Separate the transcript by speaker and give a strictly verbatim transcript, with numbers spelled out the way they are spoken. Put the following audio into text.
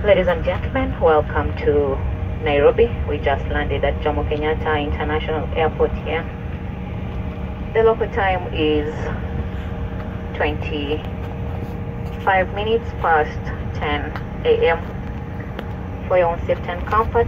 Speaker 1: Ladies and gentlemen, welcome to Nairobi. We just landed at Jomo Kenyatta International Airport here. The local time is twenty-five minutes past ten A M For your own safety and comfort,